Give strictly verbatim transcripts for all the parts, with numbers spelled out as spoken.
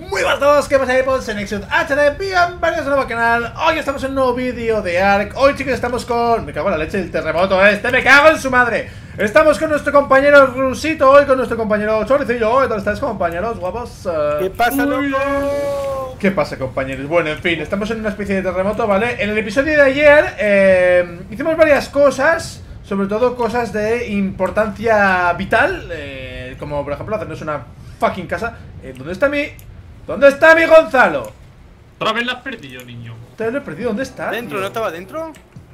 Muy buenas a todos, ¿qué pasa ahí por Senexud H D? Bienvenidos a un nuevo canal. Hoy estamos en un nuevo vídeo de Ark. Hoy chicos estamos con... Me cago en la leche del terremoto este, me cago en su madre. Estamos con nuestro compañero Rusito, hoy con nuestro compañero Choricillo. ¿Qué tal estáis, compañeros guapos? Uh... ¿Qué pasa, loco? ¿Qué pasa, compañeros? Bueno, en fin, estamos en una especie de terremoto, ¿vale? En el episodio de ayer eh, hicimos varias cosas, sobre todo cosas de importancia vital, eh, como por ejemplo hacernos una fucking casa. eh, ¿Dónde está mi... ¿Dónde está mi Gonzalo? Otra vez la has perdido, niño. Te lo he perdido, ¿dónde está? ¿Dentro? tío? ¿No estaba dentro?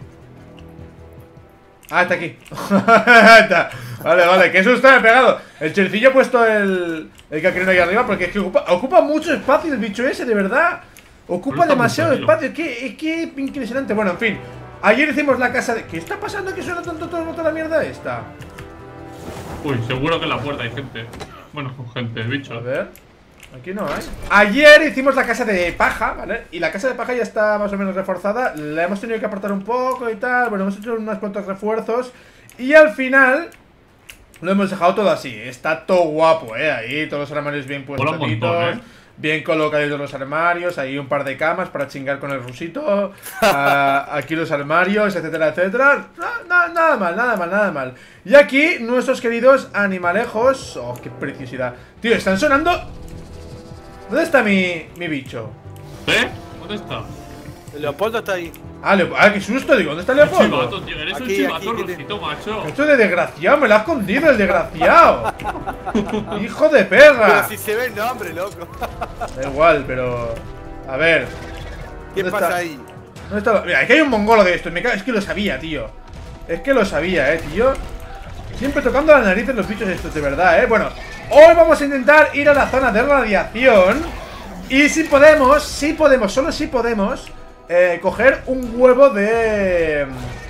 Ah, está aquí. Está. Vale, vale, qué susto me he pegado. El choricillo ha puesto el, el cacrino ahí arriba porque es que ocupa, ocupa mucho espacio el bicho ese, de verdad. Ocupa demasiado espacio, es que, es que impresionante. Bueno, en fin, ayer hicimos la casa de... ¿Qué está pasando que suena tanto todo toda la mierda esta? Uy, seguro que en la puerta hay gente. Bueno, gente, bicho. A ver, aquí no hay. Ayer hicimos la casa de paja, ¿vale? Y la casa de paja ya está más o menos reforzada. La hemos tenido que apartar un poco y tal. Bueno, hemos hecho unos cuantos refuerzos. Y al final lo hemos dejado todo así. Está todo guapo, ¿eh? Ahí todos los armarios bien puestos, ¿eh? bien colocados los armarios. Ahí un par de camas para chingar con el rusito. uh, Aquí los armarios, etcétera, etcétera. No, no, nada mal, nada mal, nada mal. Y aquí nuestros queridos animalejos. Oh, qué preciosidad. Tío, están sonando... ¿Dónde está mi, mi bicho? ¿Eh? ¿Dónde está? El Leopoldo está ahí. Ah, Leop ah, qué susto, digo, ¿dónde está Un Leopoldo? chivato, tío, eres Aquí, un chivato, aquí, aquí. Rusito, macho. Esto de desgraciado, me lo ha escondido el desgraciado. Hijo de Pero perra. si se ve el nombre, loco. Da igual, pero... A ver, ¿Qué ¿dónde pasa está? ahí? ¿dónde está? Mira, aquí hay un mongolo de esto. Me cago... Es que lo sabía, tío. Es que lo sabía, eh, tío. Siempre tocando la nariz en los bichos estos, de verdad, eh. Bueno, hoy vamos a intentar ir a la zona de radiación. Y si podemos, si podemos, solo si podemos eh, coger un huevo de...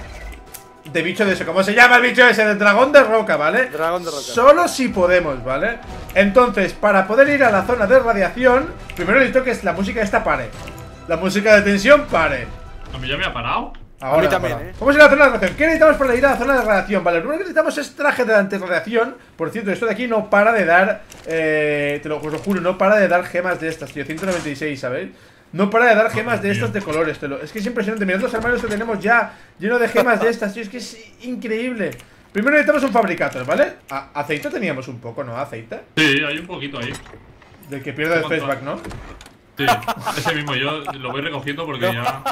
De bicho de eso. ¿Cómo se llama el bicho ese? De dragón de roca, ¿vale? Dragón de roca. Solo si podemos, ¿vale? Entonces, para poder ir a la zona de radiación, primero necesito que la música esta pare. La música de tensión pare. A mí ya me ha parado. Ahora, A mí también, ahora. ¿eh? Vamos a ir a la zona de radiación. ¿Qué necesitamos para ir a la zona de radiación? Vale, lo primero que necesitamos es traje de antirradiación. Por cierto, esto de aquí no para de dar eh, Te lo, os lo juro, no para de dar gemas de estas, tío, ciento noventa y seis, ¿sabéis? No para de dar gemas Oh, de estas de colores, te lo, es que es impresionante. Mirad los armarios que tenemos ya lleno de gemas de estas, tío, es que es increíble. Primero necesitamos un fabricator, ¿vale? A aceite teníamos un poco, ¿no? Aceite. Sí, hay un poquito ahí. Del que pierde el ¿Cuánto faceback, hay? ¿no? Sí, ese mismo, yo lo voy recogiendo porque ya...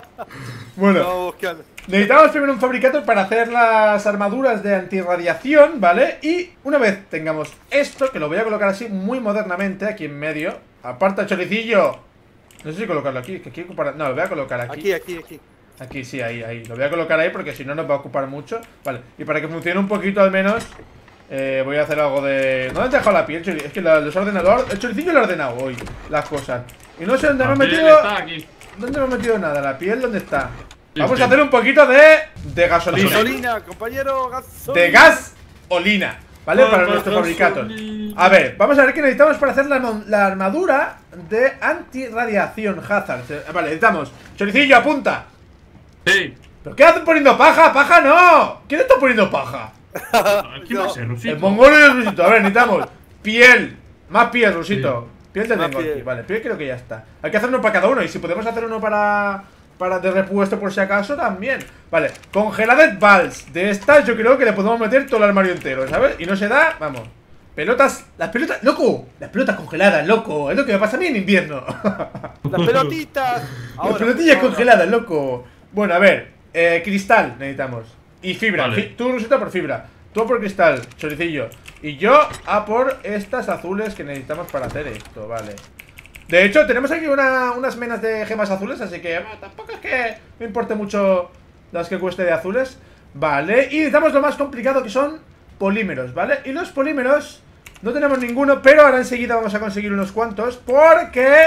Bueno, No, buscando. necesitamos primero un fabricator para hacer las armaduras de antirradiación, ¿vale? Y una vez tengamos esto, que lo voy a colocar así muy modernamente aquí en medio. Aparta, choricillo. No sé si colocarlo aquí, que aquí ocupar... No, lo voy a colocar aquí. Aquí, aquí, aquí. Aquí, sí, ahí, ahí. Lo voy a colocar ahí porque si no nos va a ocupar mucho. Vale, y para que funcione un poquito al menos, eh, voy a hacer algo de... ¿Dónde he dejado la piel, choricillo? Es que la- los ordenadores... El choricillo lo ha ordenado hoy, las cosas. Y no sé dónde me he También metido... está aquí. ¿Dónde me he metido nada? ¿La piel dónde está? Sí, Vamos sí. a hacer un poquito de... De gasolina. Gasolina, compañero, gasolina. De gasolina, ¿vale? Vamos, Para nuestro fabricator. gasolina. A ver, vamos a ver qué necesitamos para hacer la, mon- la armadura de antirradiación hazard. Eh, Vale, necesitamos... Choricillo, apunta. Sí. ¿Pero qué hacen poniendo paja? ¡Paja no! ¿Quién está poniendo paja? ¿Quién va a ser, Rusito? El mongolo y el rusito. A ver, necesitamos piel. Más piel, rusito. Piel te Más tengo piel. aquí. Vale, piel creo que ya está. Hay que hacer uno para cada uno. Y si podemos hacer uno para... Para de repuesto por si acaso también. Vale, Congeladed Balls. De estas yo creo que le podemos meter todo el armario entero, ¿sabes? Y no se da, vamos. Pelotas, las pelotas, loco. Las pelotas congeladas, loco. Es lo que me pasa a mí en invierno. Las pelotitas. Las Ahora, pelotillas ahora. congeladas, loco. Bueno, a ver, eh, cristal necesitamos. Y fibra, Vale. Fi- tú Rusita por fibra. Tú a por cristal, choricillo. Y yo a por estas azules que necesitamos para hacer esto, vale. De hecho, tenemos aquí una, unas menas de gemas azules, así que bueno, tampoco es que me importe mucho las que cueste de azules. Vale, y necesitamos lo más complicado que son polímeros, ¿vale? Y los polímeros no tenemos ninguno, pero ahora enseguida vamos a conseguir unos cuantos, porque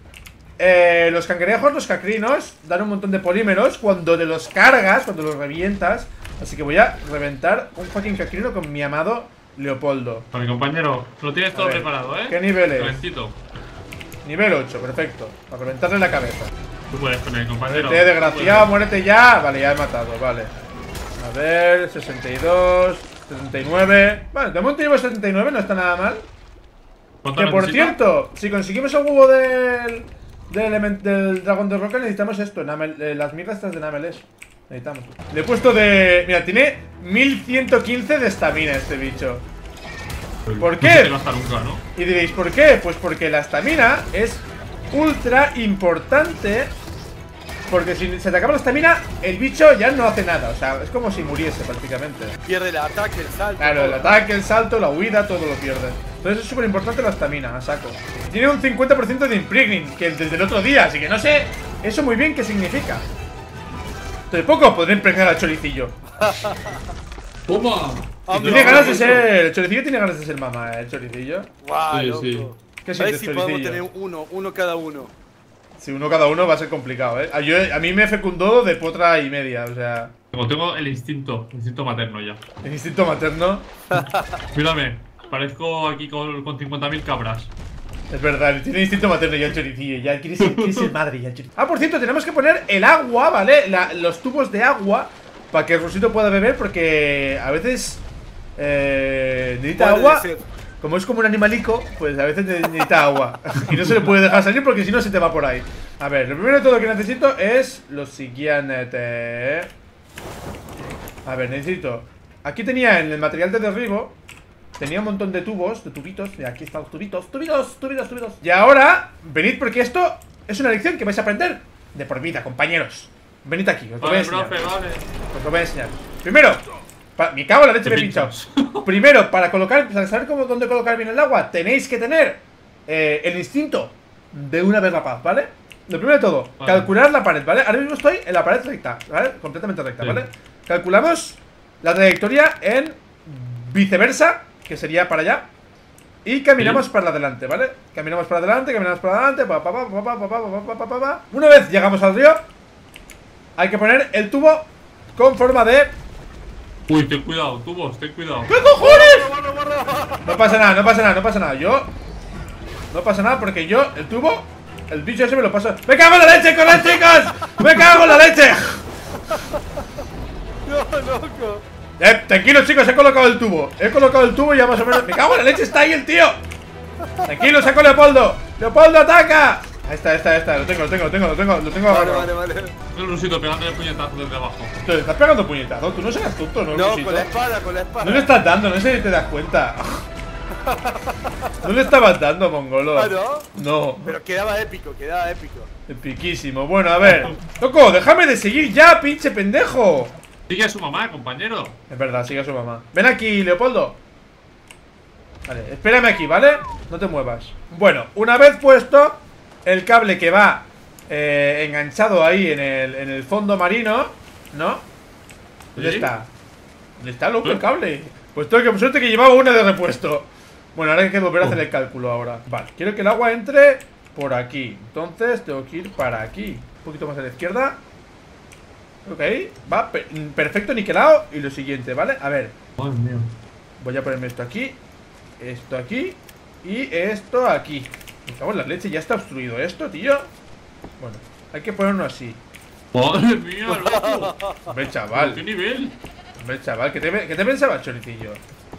eh, los cangrejos, los cacrinos, dan un montón de polímeros cuando te los cargas, cuando los revientas. Así que voy a reventar un fucking cacrino con mi amado Leopoldo. A mi compañero, lo tienes todo A ver, preparado, ¿eh? ¿qué nivel es? Calentito. Nivel ocho, perfecto. Para reventarle la cabeza. Tú puedes con él, compañero. Muérete, Tú desgraciado, muérete ya. Vale, ya he matado, vale. A ver, sesenta y dos, setenta y nueve. Vale, de momento llevo setenta y nueve, no está nada mal. ¿Cuánto Que por necesito? cierto, si conseguimos el huevo del, del, element, del dragón de roca, necesitamos esto, Namel, eh, las mierdas estas de Namelés. Necesitamos. Le he puesto de... Mira, tiene mil ciento quince de estamina este bicho. ¿Por No qué? se te gasta nunca, ¿no? Y diréis, ¿por qué? Pues porque la estamina es ultra importante. Porque si se te acaba la estamina, el bicho ya no hace nada. O sea, es como si muriese prácticamente. Pierde el ataque, el salto. Claro, el todo. ataque, el salto, la huida, todo lo pierde. Entonces es súper importante la estamina, a saco. Tiene un cincuenta por ciento de impregning, que desde el otro día, así que no sé eso muy bien qué significa. De poco podré impregnar al choricillo. ¡Toma! Ah, Tiene no, ganas no, de no. ser... El choricillo tiene ganas de ser mamá, ¿eh? El choricillo. Guau, Sí, loco. sí. ¿Qué A ver sientes, si podemos choricillo? tener uno, uno cada uno. Si uno cada uno va a ser complicado, ¿eh? A, yo, a mí me fecundó de potra y media, o sea... Como tengo el instinto, el instinto materno ya. El instinto materno. Mírame, parezco aquí con, con cincuenta mil cabras. Es verdad, tiene instinto materno ya el choricillo. Ya quiere ser, quiere ser madre ya el choricillo. Ah, por cierto, tenemos que poner el agua, ¿vale? La- los tubos de agua para que el Rusito pueda beber, porque a veces eh, necesita Puede agua. ser. Como es como un animalico, pues a veces necesita agua. Y no se le puede dejar salir porque si no se te va por ahí. A ver, lo primero de todo que necesito es lo siguiente. A ver, necesito... Aquí tenía en el material de derribo, tenía un montón de tubos, de tubitos. Y aquí están los tubitos, tubitos, tubitos, tubitos. Y ahora, venid porque esto es una lección que vais a aprender de por vida, compañeros. Venid aquí, os lo voy a Vale, enseñar. profe, vale. Os lo voy a enseñar. Primero, pa- me cago en la leche, Te me he pinchado. pinchas. Primero, para colocar, para saber cómo, dónde colocar bien el agua, tenéis que tener eh, el instinto de una vez rapaz, ¿vale? Lo primero de todo, Vale. calcular la pared, ¿vale? Ahora mismo estoy en la pared recta, ¿vale? Completamente recta, Sí. ¿vale? Calculamos la trayectoria en viceversa, que sería para allá. Y caminamos Sí. para adelante, ¿vale? Caminamos para adelante, caminamos para adelante, pa, pa, pa, pa, pa, pa, pa, pa, pa, pa, pa. Una vez llegamos al río, hay que poner el tubo con forma de... Uy, ten cuidado, tubos, ten cuidado. ¿Qué cojones? Borra, borra, borra. No pasa nada, no pasa nada, no pasa nada. Yo... No pasa nada porque yo, el tubo, el bicho ese me lo paso... ¡Me cago en la leche, corred, chicos! ¡Me cago en la leche! No, loco. Eh, tranquilos, chicos, he colocado el tubo. He colocado el tubo y ya más o menos... ¡Me cago en la leche! ¡Está ahí el tío! Tranquilo, saco a Leopoldo. ¡Leopoldo, ataca! Ahí está, ahí está, ahí está. Lo tengo, lo tengo, lo tengo, lo tengo, lo tengo Vale, agarrado. vale, vale. El rusito pegándole puñetazo desde abajo. Te estás pegando puñetazo. Tú no seas tonto, ¿no, No, Rusito? con la espada, con la espada. No le estás dando, no sé si te das cuenta. No le estabas dando, mongolo. Ah, ¿no? No. Pero quedaba épico, quedaba épico. Epiquísimo. Bueno, a ver. Loco, déjame de seguir ya, pinche pendejo. Sigue a su mamá, compañero. Es verdad, sigue a su mamá. Ven aquí, Leopoldo. Vale, espérame aquí, ¿vale? No te muevas. Bueno, una vez puesto el cable que va eh, enganchado ahí en el, en el fondo marino, ¿no? ¿Dónde ¿Sí? está? ¿Dónde está, loco, el ¿Eh? cable? Pues tengo que suerte que llevaba una de repuesto. Bueno, ahora hay que volver a Oh. hacer el cálculo ahora. Vale, quiero que el agua entre por aquí. Entonces tengo que ir para aquí. Un poquito más a la izquierda. Ok, va per- perfecto, niquelado. Y lo siguiente, ¿vale? A ver, Madre mía. voy a ponerme esto aquí, esto aquí y esto aquí. Me cago en la leche, ya está obstruido esto, tío. Bueno, hay que ponerlo así. Madre mía, loco. Hombre, chaval, ¿Qué nivel? hombre, chaval, ¿qué te, qué te pensabas, choricillo?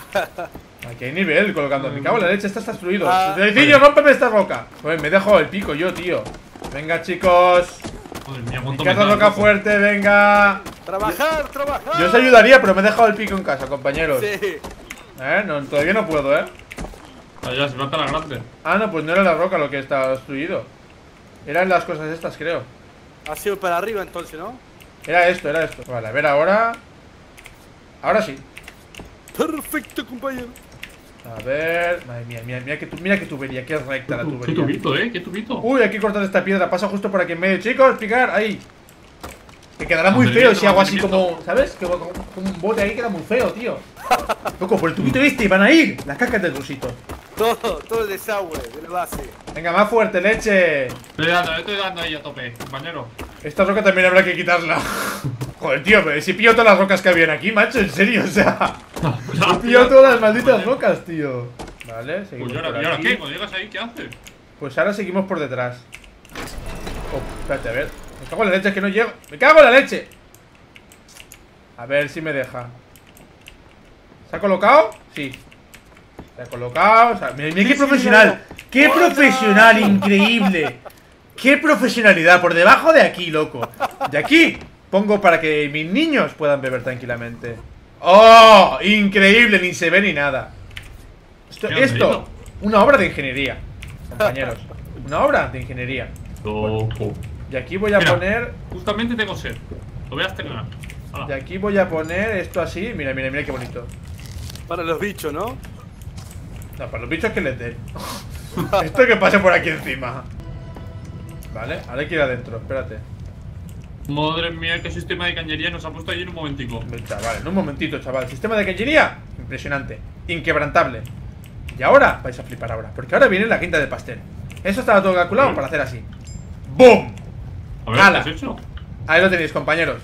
Aquí hay nivel colocando. Me cago en la leche, esta está obstruido. Ah. Choricillo, rómpeme esta roca. Joder, me he dejado el pico yo, tío. Venga, chicos. Madre mía, cuánto Picad la metal, roca loco. fuerte, venga. Trabajar, trabajar. Yo os ayudaría, pero me he dejado el pico en casa, compañeros. Sí. Eh, no, todavía no puedo, eh. Allá se planta la grande. Ah, no, pues no era la roca lo que estaba obstruido. Eran las cosas estas, creo. Ha sido para arriba entonces, ¿no? Era esto, era esto. Vale, a ver ahora. Ahora sí. Perfecto, compañero. A ver. Madre mía, mira, mira que, tu, mira que tubería, que recta la Qué tubería. tubito, eh, qué tubito. Uy, hay que cortar esta piedra. Pasa justo por aquí en medio. Chicos, picar, ahí. Que quedará muy feo Mantenimiento, si hago así mantenimiento. como. ¿Sabes? Que como, como un bote ahí queda muy feo, tío. Loco, por el tubito este van a ir las cacas del rusito. Todo, todo el desagüe de la base. Venga, más fuerte, leche. Estoy dando, estoy dando ahí a tope, compañero. Esta roca también habrá que quitarla. Joder, tío, pero si pillo todas las rocas que habían aquí, macho, en serio, o sea. He pillado todas las malditas rocas, tío. Vale, seguimos Pues, ¿y ahora, por ¿y ahora aquí. qué? Cuando llegas ahí, ¿qué haces? Pues ahora seguimos por detrás. Oh, espérate, a ver. Me cago en la leche, es que no llego. ¡Me cago en la leche! A ver si me deja. ¿Se ha colocado? Sí. Se ha colocado. O sea, mira, mira qué profesional. ¡Qué profesional! Increíble. ¡Qué profesionalidad! Por debajo de aquí, loco. De aquí pongo para que mis niños puedan beber tranquilamente. ¡Oh! Increíble, ni se ve ni nada. Esto, esto una obra de ingeniería, compañeros. Una obra de ingeniería. Loco. Y aquí voy a Mira, poner. Justamente tengo sed. Lo voy a estrenar. Y aquí voy a poner esto así. Mira, mira, mira qué bonito. Para los bichos, ¿no? No, para los bichos que les den. Esto que pase por aquí encima. Vale, ahora hay que ir adentro, espérate. Madre mía, qué sistema de cañería nos ha puesto ahí en un momentico. Chaval, en un momentito, chaval. Sistema de cañería, impresionante, inquebrantable. Y ahora, vais a flipar ahora, porque ahora viene la quinta del pastel. Eso estaba todo calculado para hacer así. ¡Bum! A ver, ¡Hala! ¿qué has hecho? Ahí lo tenéis, compañeros.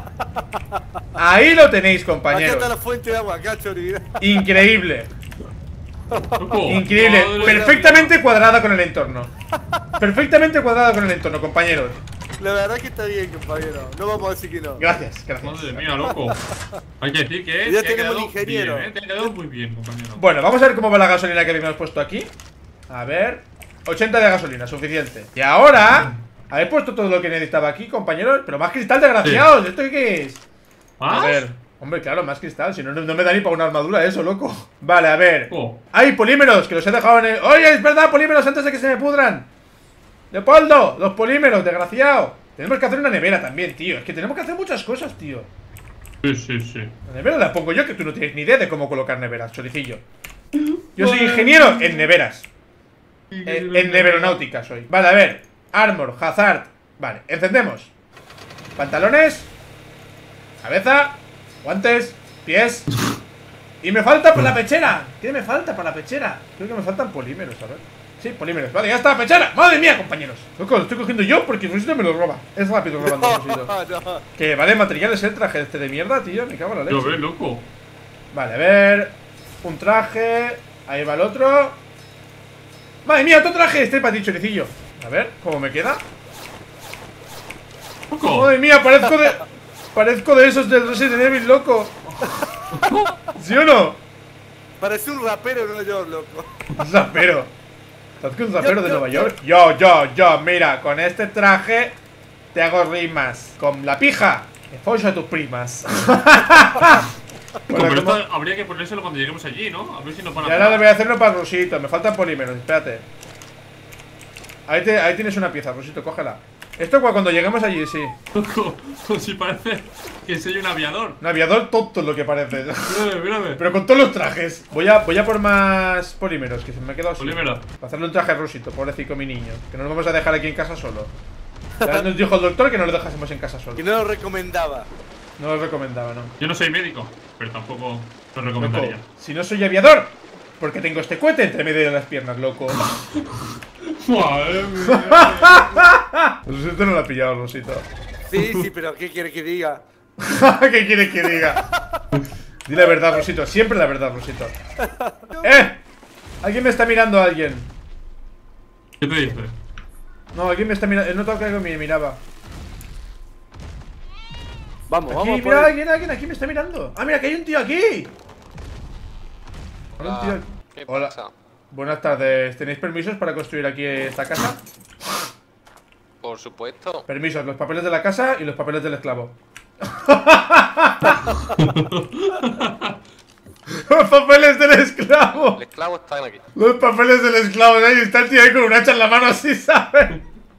Ahí lo tenéis, Acá compañeros. está la fuente de agua, acá, Chori. Increíble. Loco, Increíble, madre perfectamente cuadrada con el entorno. Perfectamente cuadrada con el entorno, compañeros. La verdad que está bien, compañero. No vamos a decir que no. Gracias, gracias. Madre mía, loco. Hay que decir que Ya te ha tenemos quedado ingeniero. bien, ¿eh? Te ha quedado muy bien, compañero. Bueno, vamos a ver cómo va la gasolina que habíamos puesto aquí. A ver, ochenta de gasolina, suficiente. Y ahora, habéis puesto todo lo que necesitaba aquí, compañeros. Pero más cristal, desgraciados. ¿Esto qué es? ¿Más? A ver, hombre, claro, más cristal. Si no, no me da ni para una armadura eso, loco. Vale, a ver. Oh. Hay polímeros, que los he dejado en el... Oye, es verdad, polímeros antes de que se me pudran. Leopoldo, los polímeros, desgraciado. Tenemos que hacer una nevera también, tío. Es que tenemos que hacer muchas cosas, tío. Sí, sí, sí. La nevera la pongo yo, que tú no tienes ni idea de cómo colocar neveras, choricillo. Yo soy ingeniero en neveras. En, en neveronáutica soy. Vale, a ver. Armor, hazard. Vale, encendemos. Pantalones. Cabeza. Guantes. Pies. Y me falta por la pechera. ¿Qué me falta para la pechera? Creo que me faltan polímeros, a ver. Sí, polímeros. Vale, ya está, pechera. Madre mía, compañeros. Loco, lo estoy cogiendo yo porque Rusito me lo roba. Es rápido robando Rusito. No, no. Que vale materiales el traje este de mierda, tío. Me cago en la leche. Lo ves, loco. Vale, a ver. Un traje. Ahí va el otro. Madre mía, otro traje. Este para ti, choricillo. A ver, ¿cómo me queda? Loco. Madre mía, parezco de. Parezco de esos del Resident Evil, loco. ¿Sí o no? Parece un rapero de Nueva York, loco. Un rapero. ¿Estás que un rapero Yo, de yo, Nueva yo. York? Yo, yo, yo, mira, con este traje te hago rimas. Con la pija, te follo a tus primas. Bueno, Pero ¿cómo? esto habría que ponérselo cuando lleguemos allí, ¿no? A ver si nos van a. Y ahora le voy a hacer uno para Rusito. Me faltan polímeros, espérate. Ahí, te, ahí tienes una pieza, Rusito, cógela. Esto cu- cuando lleguemos allí, sí. Loco, como si parece que soy un aviador. Un aviador tonto es lo que parece. Mírame, mírame. Pero con todos los trajes. Voy a, voy a por más polímeros, que se me ha quedado sin. Polímero. Para hacerle un traje a Rusito, pobrecito mi niño. Que no nos vamos a dejar aquí en casa solo. Ya nos dijo el doctor que no lo dejásemos en casa solo. Que no lo recomendaba. No lo recomendaba, no. Yo no soy médico, pero tampoco lo Loco, recomendaría. si no soy aviador, porque tengo este cohete entre medio de las piernas, loco. Madre mía. Rusito no lo ha pillado, Rusito. Sí, sí, pero ¿qué quiere que diga? ¿Qué quieres que diga? Di la verdad, Rusito, siempre la verdad, Rusito. ¡Eh! Alguien me está mirando a alguien. ¿Qué te dice? No, alguien me está mirando. He notado que alguien me miraba. Vamos, Aquí, vamos a mira, poner... alguien, alguien aquí me está mirando. Ah, mira, que hay un tío aquí. Hola, un tío. ¿Qué Hola. pasa? Buenas tardes. ¿Tenéis permisos para construir aquí esta casa? Por supuesto. Permisos, los papeles de la casa y los papeles del esclavo. Los papeles del esclavo. El esclavo está aquí. Los papeles del esclavo. Ahí está el tío ahí con un hacha en la mano así, ¿sabes?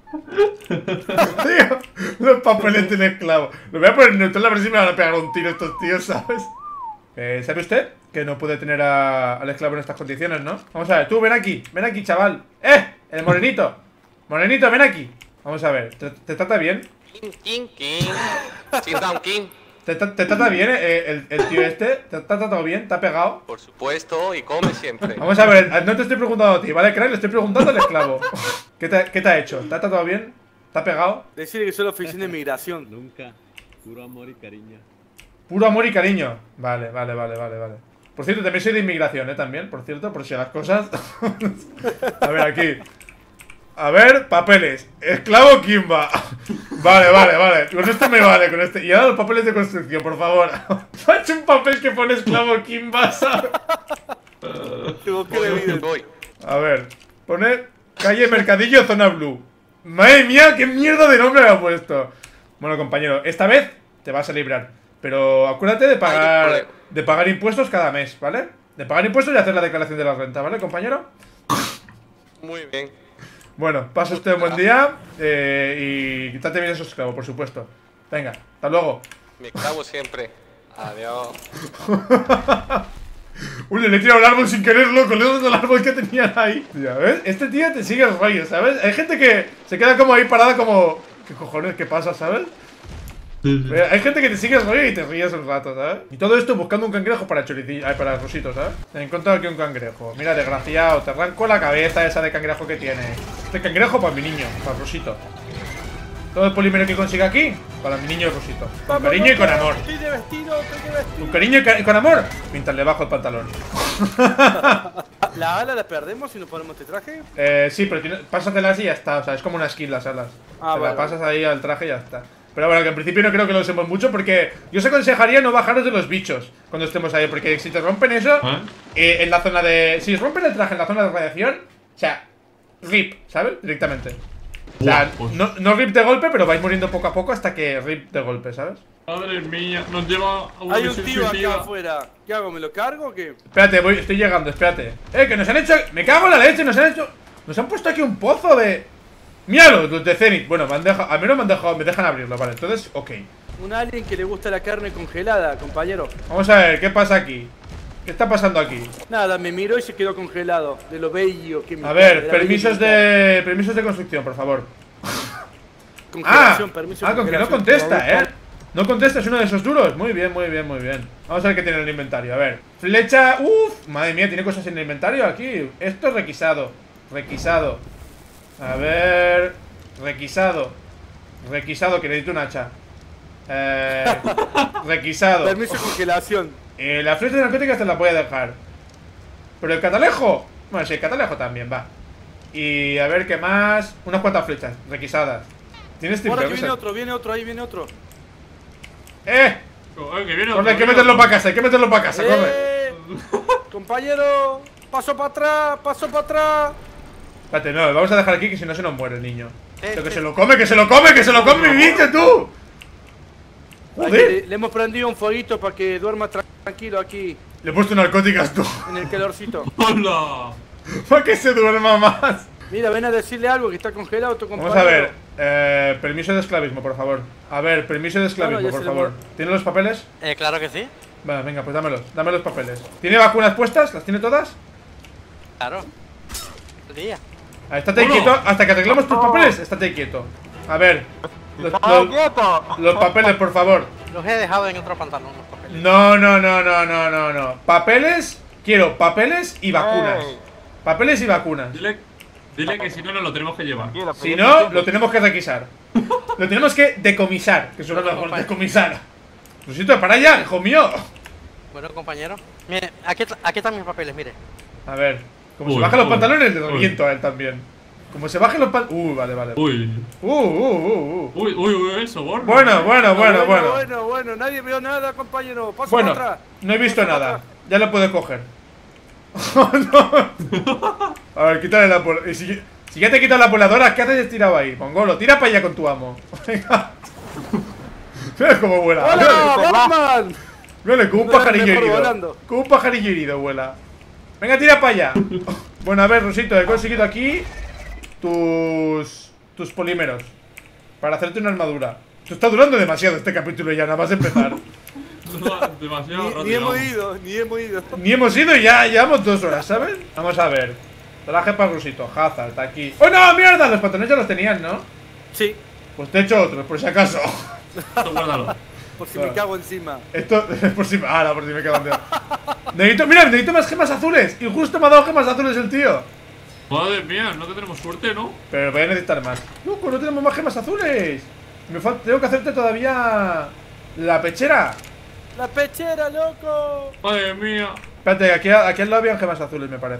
Tío, los papeles del esclavo. Lo voy a poner neutral a ver si me van a pegar un tiro estos tíos, ¿sabes? Eh, ¿Sabe usted que no puede tener a- al esclavo en estas condiciones, no? Vamos a ver, tú ven aquí, ven aquí, chaval. ¡Eh! El morenito. Morenito, ven aquí. Vamos a ver, ¿te, te trata bien? King, king, king. Sit down, king. ¿Te, te- te trata bien eh, el, el tío este? ¿Te, te ha tratado bien? ¿Te ha pegado? Por supuesto, y come siempre. Vamos a ver, no te estoy preguntando a ti, ¿vale, crack? Le estoy preguntando al esclavo. ¿Qué te, qué te ha hecho? ¿Te ha tratado bien? ¿Te ha pegado? Decirle que soy la oficina de migración. Nunca. Puro amor y cariño. Puro amor y cariño. Vale, vale, vale, vale, vale. Por cierto, también soy de inmigración, ¿eh? También, por cierto, por si las cosas... A ver, aquí. A ver, papeles. Esclavo Kimba. Vale, vale, vale. Con este me vale, con este. Y ahora los papeles de construcción, por favor. Me ha hecho un papel que pone esclavo Kimba, ¿sabes? Tengo que Voy, beber. voy. A ver, pone calle Mercadillo, zona blue. Madre mía, qué mierda de nombre le ha puesto. Bueno, compañero, esta vez te vas a librar. Pero acuérdate de pagar Ay, de pagar impuestos cada mes, ¿vale? De pagar impuestos y hacer la declaración de la renta, ¿vale, compañero? Muy bien. Bueno, pasa usted un buen día eh, y quítate bien esos esclavos, por supuesto. Venga, hasta luego. Me clavo siempre. Adiós. Uy, le he tirado el árbol sin querer, loco. Le he dado el árbol que tenían ahí. Ya ves, este tío te sigue el rollo, ¿sabes? Hay gente que se queda como ahí parada como... ¿Qué cojones? ¿Qué pasa, sabes? Sí, sí. Eh, Hay gente que te sigue el rollo y te ríes un rato, ¿sabes? Y todo esto buscando un cangrejo para choricillo, ay, para Rosito, ¿sabes? He encontrado aquí un cangrejo. Mira, desgraciado, te arranco la cabeza esa de cangrejo que tiene. Este cangrejo para mi niño, para Rosito. Todo el polímero que consiga aquí, para mi niño Rosito. Con Vamos, cariño y con loco, amor. Estoy de vestido, estoy de vestido. Con cariño y ca- y con amor, mientras le bajo el pantalón. ¿La ala la perdemos si nos ponemos este traje? Eh, sí, pero tiene, pásatelas y ya está. O sea, es como una skin las alas. Ah, Te vale, la pasas ahí al traje y ya está. Pero bueno, que en principio no creo que lo usemos mucho porque yo os aconsejaría no bajaros de los bichos cuando estemos ahí. Porque si te rompen eso, ¿Eh? eh, en la zona de... Si os rompen el traje en la zona de radiación, o sea, rip, ¿sabes? Directamente. O sea, Buah, pues. no, no rip de golpe, pero vais muriendo poco a poco hasta que rip de golpe, ¿sabes? Madre mía, nos lleva a una Hay un misión tío acá suicida. afuera. ¿Qué hago? ¿Me lo cargo o qué? Espérate, voy, estoy llegando, espérate. Eh, que nos han hecho... Me cago en la leche, nos han hecho... Nos han puesto aquí un pozo de... Míralo, los de Zenith. Bueno, me han dejado... Al menos me han dejado... Me dejan abrirlo, vale. Entonces, ok. Un alien que le gusta la carne congelada, compañero. Vamos a ver, ¿qué pasa aquí? ¿Qué está pasando aquí? Nada, me miró y se quedó congelado. De lo bello que me A ver, de la permisos bella de... Permisos de construcción, por favor. Ah, congelación, permiso de ah, con que no congelación. contesta, eh. No contesta, es uno de esos duros. Muy bien, muy bien, muy bien. Vamos a ver qué tiene en el inventario, a ver. Flecha, uff, madre mía, tiene cosas en el inventario aquí. Esto es requisado. Requisado. A ver... Requisado. Requisado, que necesito un hacha. Eh... Requisado. Permiso de congelación. Eh, la flecha de narcóticas te la voy a dejar. Pero el catalejo. Bueno, sí, el catalejo también, va. Y a ver qué más. Unas cuantas flechas, requisadas. Tienes tiempo. Ahora que viene otro, viene otro, ahí viene otro. ¡Eh! Oh, eh, que viene Corre, otro, hay que viene meterlo otro. para casa, hay que meterlo para casa, corre. ¡Eh! Compañero, paso para atrás, paso para atrás. Espérate, no, vamos a dejar aquí que si no se nos muere el niño. Pero que se lo come, que se lo come, que se lo come mi bicho, tú. Ahí Joder. Le, le hemos prendido un fueguito para que duerma tra- tranquilo aquí, Le he puesto narcóticas, tú. en el calorcito. ¡Hola! Para que se duerma más. Mira, ven a decirle algo que está congelado tu compañero. Vamos a ver. Eh, permiso de esclavismo, por favor. A ver, permiso de esclavismo, No, no, ya por se le favor. muere. ¿Tiene los papeles? Eh, claro que sí. Vale, venga, pues dámelos. Dame los papeles. ¿Tiene vacunas puestas? ¿Las tiene todas? Claro. Día. Ah, estate ahí Uno. quieto hasta que arreglamos tus papeles. Estate ahí quieto. A ver. Los, los- los papeles, por favor. Los he dejado en otro pantalón, los papeles. No, no, no, no, no, no, no. Papeles. Quiero papeles y vacunas. Papeles y vacunas. Dile, dile que si no, nos lo tenemos que llevar. Si no, lo tenemos que requisar. Lo tenemos que decomisar. Que suena Bueno, mejor, compa- decomisar. Rosito, para allá, hijo mío. Bueno, compañero. Mire, aquí, aquí están mis papeles, mire. A ver. Como se Uy, bajan los uy, pantalones, le uy. reviento a él también. Como se bajen los pantalones. Uh, vale, vale. Uy. Uh, uh, uh, uh. Uy, uy, uy, el soborno. Bueno, bueno, bueno, bueno. Bueno, bueno, nadie vio nada, compañero. Paso Bueno, para atrás. no he visto Paso para nada. atrás. Ya lo puedo coger. Oh, no. A ver, quítale la pol- y si, si ya te he quitado la voladora, ¿qué haces estirado ahí? Mongolo, tira para allá con tu amo. Venga. Mira cómo vuela. ¡Hola, Batman! Mira, como un No era pajarillo mejor herido. volando. Como un pajarillo herido vuela. Venga, tira para allá. Bueno, a ver, Rosito, he conseguido aquí tus tus polímeros para hacerte una armadura. Esto está durando demasiado este capítulo ya, nada más empezar. No, demasiado Ni, rápido. ni hemos vamos. ido, ni hemos ido. Ni hemos ido y ya llevamos dos horas, ¿sabes? Vamos a ver. Traje para Rosito, Hazard, está aquí. ¡Oh, no! ¡Mierda! Los pantalones ya los tenían, ¿no? Sí, Pues te he hecho otros, por si acaso. Esto guárdalo. por si Vale. me cago encima. Esto, por si... Ah, no, por si me quedan de... Necesito... Mira, necesito más gemas azules. Y justo me ha dado gemas azules el tío. Madre mía, no tendremos suerte, ¿no? Pero voy a necesitar más. Loco, no tenemos más gemas azules. Me falta... Tengo que hacerte todavía... La pechera. ¡La pechera, loco! Madre mía. Espérate, aquí, aquí al lado habían gemas azules, me parece.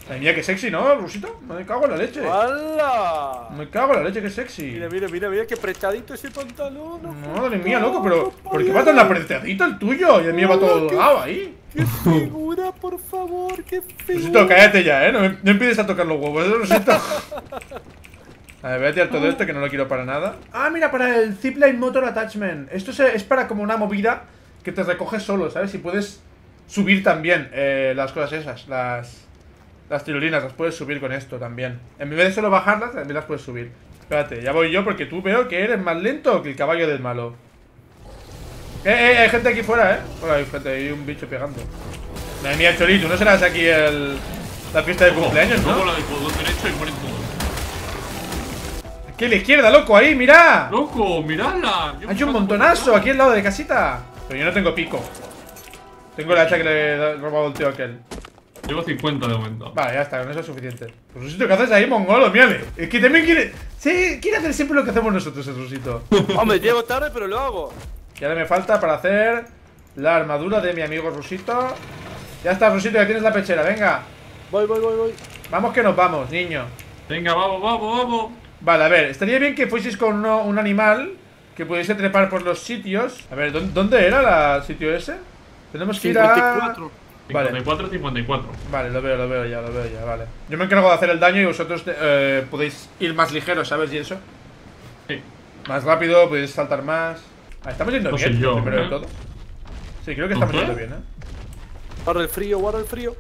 Ay, mía, qué sexy, ¿no, Rusito? Me cago en la leche. ¡Hala! Me cago en la leche, qué sexy. Mira, mira, mira, mira qué apretadito ese pantalón. Madre mía, loco, pero ¿por qué va tan apretadito el tuyo? Y el mío va todo holgado ahí. ¡Qué figura, por favor! ¡Qué figura! Rusito, cállate ya, ¿eh? No, me, no empieces a tocar los huevos, ¿eh, Rusito? A ver, voy a tirar todo esto que no lo quiero para nada. Ah, mira, para el Zipline Motor Attachment. Esto es, es para como una movida que te recoge solo, ¿sabes? Y puedes subir también eh, las cosas esas, las... Las tirolinas, las puedes subir con esto también. En vez de solo bajarlas, también las puedes subir. Espérate, ya voy yo porque tú veo que eres más lento que el caballo del malo. Eh, eh, hay gente aquí fuera, eh. Hola, hay gente, hay un bicho pegando. Madre mía, Chorito, ¿no serás aquí el... la fiesta de cumpleaños, no? Luego la del botón derecho y mueren todos. Aquí a la izquierda, loco, ahí, mira. ¡Loco, miradla! Hay un montonazo aquí al lado de casita. Pero yo no tengo pico. Tengo la hacha que le he robado el tío aquel. Llevo cincuenta de momento. Vale, ya está, con eso es suficiente. Pues Rusito, ¿qué haces ahí, mongolo? Mírale. Es que también quiere... Sí, quiere hacer siempre lo que hacemos nosotros, el Rusito. Hombre, llego tarde, pero lo hago. Y ahora me falta para hacer la armadura de mi amigo Rusito. Ya está, Rusito, ya tienes la pechera, venga. Voy, voy, voy, voy. Vamos que nos vamos, niño. Venga, vamos, vamos, vamos. Vale, a ver, estaría bien que fueseis con uno, un animal que pudiese trepar por los sitios. A ver, ¿dónde, dónde era el sitio ese? Tenemos que ir a... cincuenta y cuatro. Vale. cincuenta y cuatro, cincuenta y cuatro. Vale, lo veo, lo veo ya, lo veo ya, vale. Yo me encargo de hacer el daño y vosotros eh, podéis ir más ligeros, ¿sabes? Y eso. Sí. Más rápido, podéis saltar más. Ah, estamos yendo No bien, sé yo, primero de ¿eh? todo. Sí, creo que estamos ¿No sé? yendo bien, ¿eh? Guarda el frío, guarda el frío.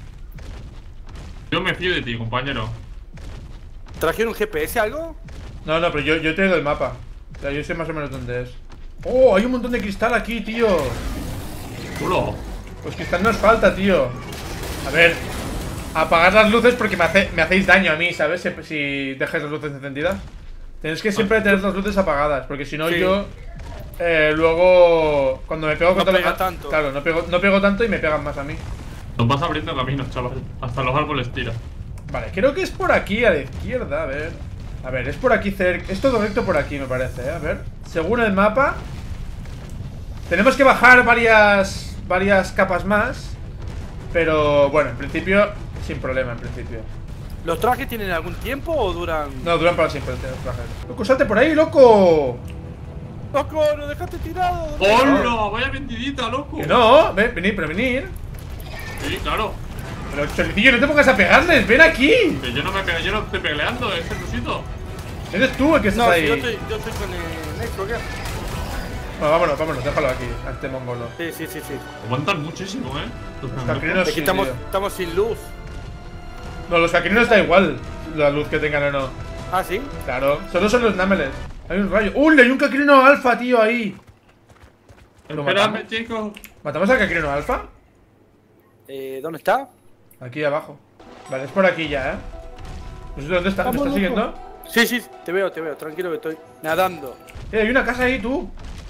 Yo me fío de ti, compañero. ¿Trajeron un G P S algo? No, no, pero yo, yo he traído el mapa. O sea, yo sé más o menos dónde es. ¡Oh! Hay un montón de cristal aquí, tío. ¡Culo! Pues cristal nos falta, tío. A ver, apagar las luces porque me, hace, me hacéis daño a mí, ¿sabes? Si, si dejáis las luces encendidas. Tenéis que siempre tener las luces apagadas, porque si no Sí. yo eh, luego cuando me pego No contra pega la- tanto. Claro, no pego, no pego tanto y me pegan más a mí. Nos vas abriendo caminos, chaval. Hasta los árboles tira. Vale, creo que es por aquí a la izquierda, a ver. A ver, es por aquí cerca. Es todo recto por aquí, me parece, ¿eh? A ver. Según el mapa tenemos que bajar varias Varias capas más. Pero bueno, en principio sin problema, en principio. ¿Los trajes tienen algún tiempo o duran...? No, duran para siempre los trajes. ¡Loco, salte por ahí, loco! ¡Loco, nos dejaste tirado! ¡Hola! ¡Vaya mentidita, loco! Que no, ven, venid, pero venir. Sí, claro. Pero Choricillo, no te pongas a pegarles, ven aquí. Que yo no me pe- yo no estoy peleando, es el rusito. Eres tú el que estás No, ahí. si yo estoy, yo estoy con el Nexo, ¿qué? Bueno, vámonos, vámonos, déjalo aquí, a este mongolo. Sí, sí, sí, sí. Aguantan muchísimo, eh. Los Los cangrejos. cacrinos Aquí sí, estamos, tío. estamos sin luz. No, los cacrinos da igual la luz que tengan o no. ¿Ah, sí? Claro, solo son los námeles. Hay un rayo. ¡Uy! Hay un cacrino alfa, tío, ahí. ¿Lo matamos? Espérame, chicos. ¿Matamos al cacrino alfa? Eh, ¿Dónde está? Aquí abajo. Vale, es por aquí ya, ¿eh? Pues, ¿dónde está? ¿Me Vamos, estás loco. siguiendo? Sí, sí, te veo, te veo. Tranquilo que estoy nadando. Eh, hay una casa ahí, tú.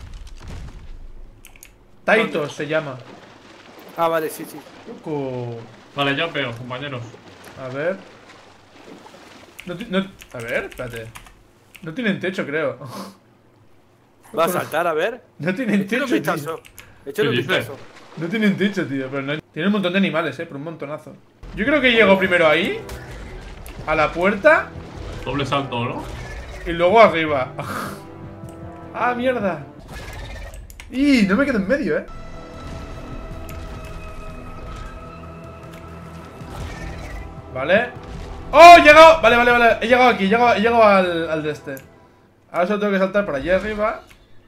Taitos se llama. Ah, vale, sí, sí. Loco. Vale, ya os veo, compañeros. A ver. No, ti- no, a ver, espérate. No tienen techo, creo. Va a saltar, a ver. No tienen Échale techo, un tío. vistazo. Échale un ¿Qué dices? vistazo. No tienen techo, tío. Pero no... Tienen un montón de animales, eh, por un montonazo. Yo creo que llego primero ahí, a la puerta, Doble salto, ¿no? y luego arriba. Ah, mierda. Y no me quedo en medio, eh. Vale. ¡Oh! He llegado. Vale, vale, vale. He llegado aquí. He llegado, he llegado al, al de este. Ahora solo tengo que saltar por allí arriba.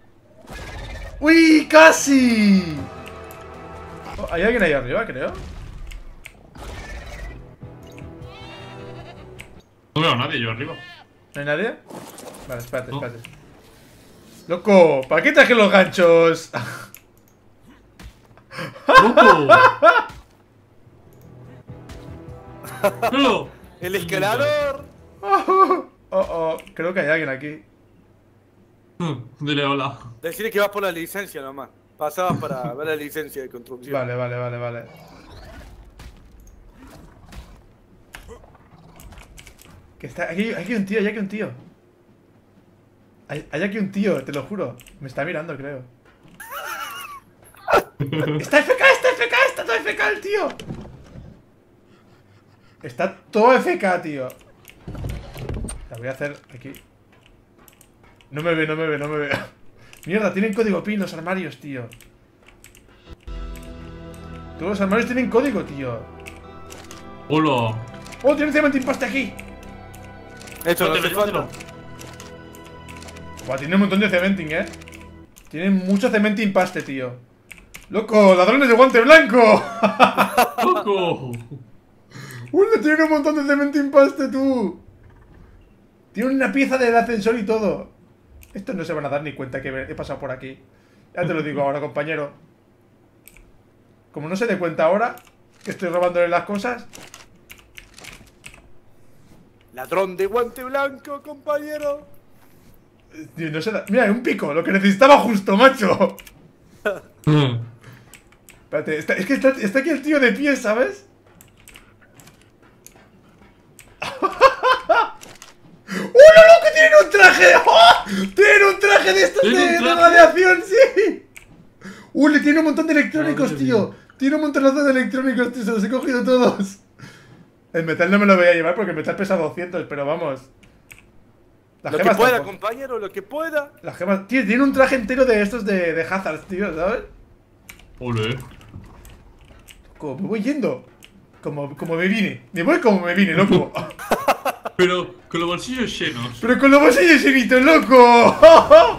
¡Uy! ¡Casi! Oh, hay alguien ahí arriba, creo. No veo a nadie yo arriba. ¿No hay nadie? Vale, espérate, No. espérate. Loco, ¿para qué traje los ganchos? ¡Loco! ¡No! El escalador. Oh, oh, creo que hay alguien aquí. Dile hola. Decirle que vas por la licencia nomás. Pasabas para ver la licencia de construcción. Vale, vale, vale, vale. Que está. Aquí, aquí hay un tío, hay aquí un tío. Hay, hay aquí un tío, te lo juro. Me está mirando, creo. ¡Está F K! ¡Está F K! ¡Está todo F K el tío! Está todo A F K, tío. La voy a hacer aquí. No me ve, no me ve, no me ve. Mierda, tienen código PIN los armarios, tío. Todos los armarios tienen código, tío. Hola. Oh, tiene cemento impaste aquí. Hecho, no Llévatelo, hace falta. llévatelo. Buah, tiene un montón de cementing, eh. Tiene mucho cemento impaste, tío. ¡Loco! ¡Ladrones de guante blanco! ¡Loco! ¡Uy, tiene un montón de cemento impaste, tú! Tiene una pieza del ascensor y todo. Estos no se van a dar ni cuenta que he pasado por aquí. Ya te lo digo ahora, compañero. Como no se dé cuenta ahora que estoy robándole las cosas. Ladrón de guante blanco, compañero. Tío, no se da... Mira, un pico, lo que necesitaba justo, macho. Espérate, está... es que está... está aquí el tío de pie, ¿sabes? ¡Oh, no, loco! ¡Tienen un traje! ¡Oh! ¡Tienen un traje de estos de, ¿Tiene un de traje? radiación, sí! ¡Uh, le tiene un montón de electrónicos, Madre tío! mía. Tiene un montonazo de electrónicos, tío, se los he cogido todos. El metal no me lo voy a llevar porque el metal pesa doscientos, pero vamos. Las Lo que gemas pueda, tampoco. compañero, lo que pueda. Las gemas... Tío, tiene un traje entero de estos de, de Hazards, tío, ¿sabes? Ole. Como me voy yendo. Como, como me vine. Me voy como me vine, loco. Pero con los bolsillos llenos. Pero con los bolsillos llenitos, loco.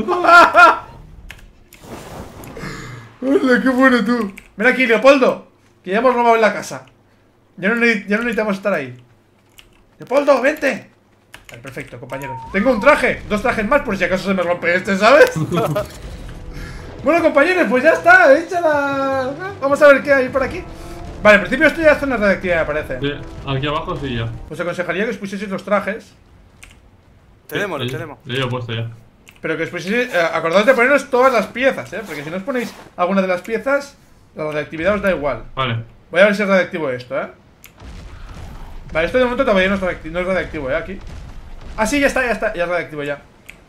Hola, qué bueno tú. Ven aquí, Leopoldo. Que ya hemos robado en la casa. Ya no, ne- ya no necesitamos estar ahí. Leopoldo, vente. Vale, perfecto, compañeros. Tengo un traje. Dos trajes más por si acaso se me rompe este, ¿sabes? Bueno, compañeros, pues ya está. Hecha la... Vamos a ver qué hay por aquí. Vale, en principio esto ya es zona radiactiva, me parece. Sí, aquí abajo sí ya. Os aconsejaría que os pusieseis los trajes. Tenemos, Sí, lo sí, tenemos. Yo ya he puesto ya. Pero que os pusieseis... eh, acordaos de poneros todas las piezas, ¿eh? Porque si no os ponéis alguna de las piezas, la radiactividad os da igual. Vale. Voy a ver si es radiactivo esto, ¿eh? Vale, esto de momento todavía no es radiactivo, no es radiactivo, ¿eh? Aquí. Ah, sí, ya está, ya está. Ya es radiactivo, ya.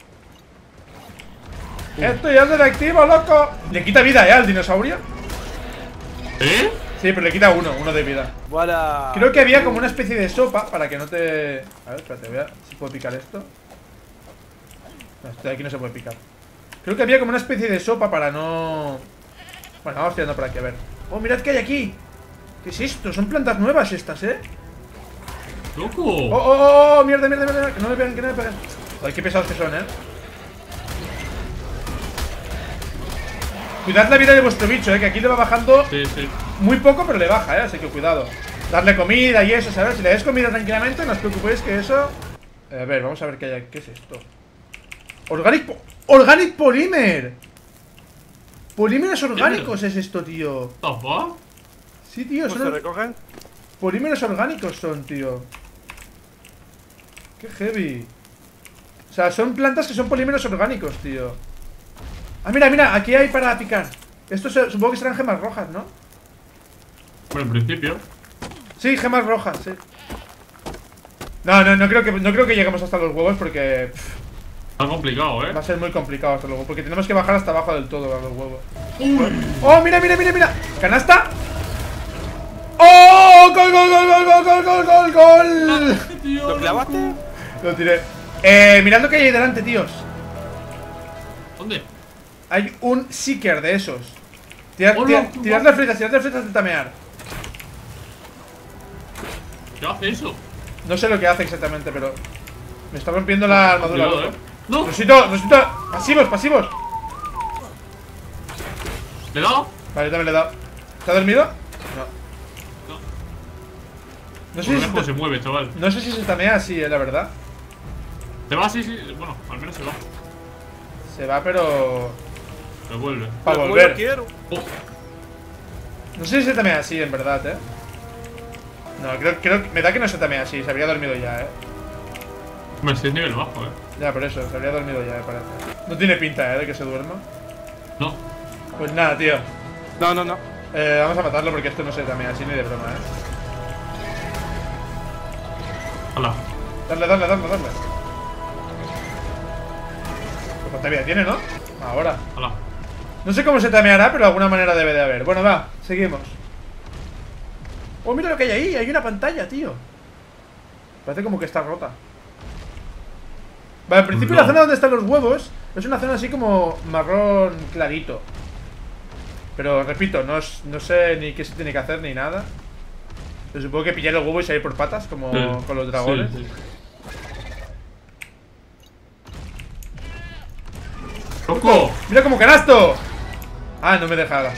Esto ya es radiactivo, loco. Le quita vida, ¿eh? Al dinosaurio. ¿Eh? Sí, pero le quita uno, uno de vida. Voilà. Creo que había como una especie de sopa para que no te... A ver, espérate, voy a... si puedo picar esto. No, esto de aquí no se puede picar. Creo que había como una especie de sopa para no... Bueno, vamos tirando por aquí, a ver. Oh, mirad qué hay aquí. ¿Qué es esto? Son plantas nuevas estas, ¿eh? ¡Loco! Oh, oh, oh, oh, mierda, mierda, mierda. Que no me peguen, que no me peguen. Ay, qué pesados que son, ¿eh? Cuidad la vida de vuestro bicho, ¿eh? Que aquí le va bajando Sí, sí. muy poco, pero le baja, ¿eh? Así que cuidado. Darle comida y eso, ¿sabes? Si le dais comida tranquilamente, no os preocupéis que eso... A ver, vamos a ver qué hay aquí. ¿Qué es esto? Organic... po- Organic Polymer. Polímeros orgánicos es esto, tío. ¿What the fuck? Sí, tío, ¿Cómo se son... recogen? Polímeros orgánicos son, tío. Qué heavy. O sea, son plantas que son polímeros orgánicos, tío. Ah, mira, mira, aquí hay para picar. Estos se- supongo que serán gemas rojas, ¿no? Bueno, en principio. Sí, gemas rojas, sí. No, no, no creo que, no creo que lleguemos hasta los huevos porque pff, Está complicado, ¿eh? va a ser muy complicado hasta luego. Porque tenemos que bajar hasta abajo del todo a los huevos. ¡Oh, mira, mira, mira, mira! ¿Canasta? ¡Oh! ¡Gol, gol, gol, gol, gol, gol, gol, gol, gol! ¿Lo clavaste? Lo tiré. Eh, mirad lo que hay ahí delante, tíos. ¿Dónde? Hay un Seeker de esos. Tirad, Hola, tirad, ¿cómo? tirad las flechas, tirad las flechas de tamear. ¿Qué hace eso? No sé lo que hace exactamente, pero me está rompiendo la armadura. Cuidado, loco. ¿eh? ¡No! Necesito, necesito. Pasivos, pasivos. ¿Le he dado? Vale, yo también le he dado. ¿Está dormido? No. No. No sé, Por si lejos se, se mueve, chaval. no sé si se tamea así, eh, la verdad. ¿Se va? Sí, sí. Bueno, al menos se va. Se va, pero... Se vuelve. para Como volver. yo quiero. Oh, No sé si se tamea así, en verdad, eh. No, creo, creo que... Me da que no se tamea así, se habría dormido ya, eh. me es nivel bajo, ¿eh? Ya, por eso, se habría dormido ya, me parece. No tiene pinta, eh, de que se duerma. No. Pues nada, tío. No, no, no. Eh, vamos a matarlo porque esto no se tamea así ni de broma, eh. Hala. Darle, darle, darle, darle. Pues cuánta vida tiene, ¿no? Ahora. Hala. No sé cómo se tameará, pero de alguna manera debe de haber. Bueno, va, seguimos. Oh, mira lo que hay ahí. Hay una pantalla, tío. Parece como que está rota. Vale, en principio No. la zona donde están los huevos es una zona así como marrón clarito. Pero repito, no, es- no sé ni qué se tiene que hacer ni nada. Yo supongo que pillar el huevo y salir por patas, como Sí, con los dragones. sí, sí. ¡Loco! ¡Mira como canasto! Ah, no me deja.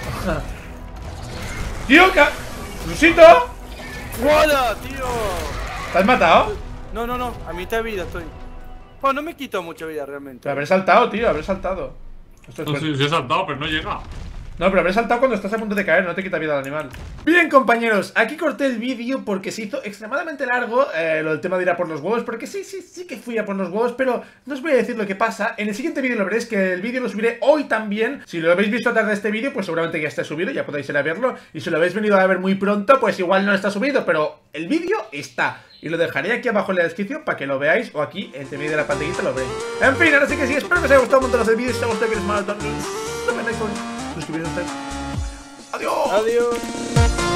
¡Tío! ca- ¡Rusito! ¡Hola, tío! ¿Te has matado? No, no, no, a mitad de vida estoy. Bueno, no me quito mucha vida realmente. Pero habré saltado, tío, habré saltado. Esto es No, fuerte. sí, sí he saltado, pero no llega. No, pero habré saltado cuando estás a punto de caer, no te quita vida el animal. Bien, compañeros, aquí corté el vídeo porque se hizo extremadamente largo eh, lo del tema de ir a por los huevos, porque sí, sí, sí que fui a por los huevos, pero no os voy a decir lo que pasa. En el siguiente vídeo lo veréis, que el vídeo lo subiré hoy también. Si lo habéis visto tarde este vídeo, pues seguramente ya está subido, ya podéis ir a verlo. Y si lo habéis venido a ver muy pronto, pues igual no está subido, pero el vídeo está. Y lo dejaré aquí abajo en la descripción para que lo veáis, o aquí, en el vídeo de la pantallita lo veréis. En fin, ahora sí que sí, espero que os haya gustado un montón el vídeo. Si os ha gustado, que os maratón, no me con suscribiros. Adiós. Adiós.